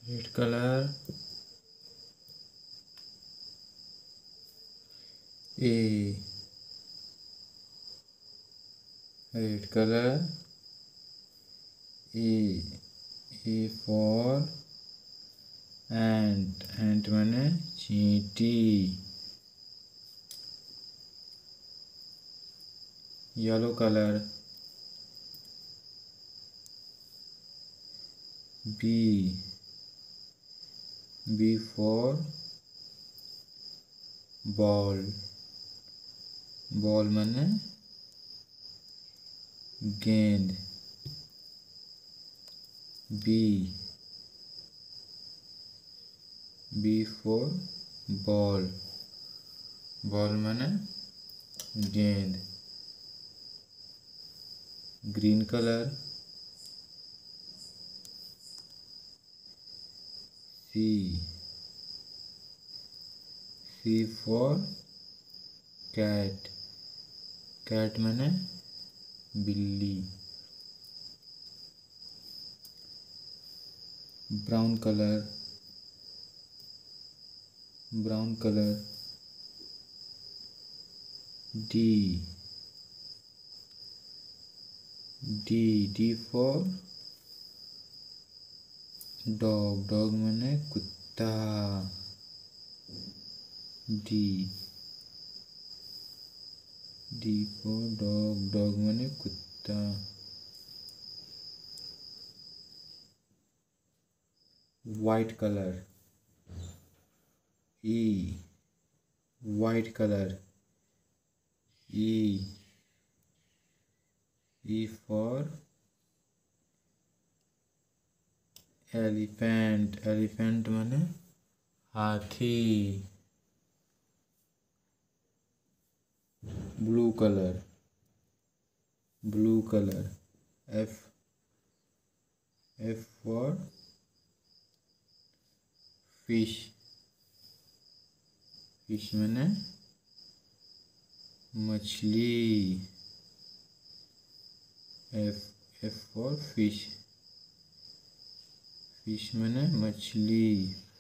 Red colour A, red colour A for ant माने चींटी। Yellow colour B for ball माने गेंद। B for ball माने गेंद। Green colour C for cat माने बिल्ली। Brown colour D for dog माने कुत्ता। डी फॉर डॉग माने कुत्ता। White colour white colour E for elephant माने हाथी। Blue colour F for fish माने मछली। एफ फॉर फिश माने मछली।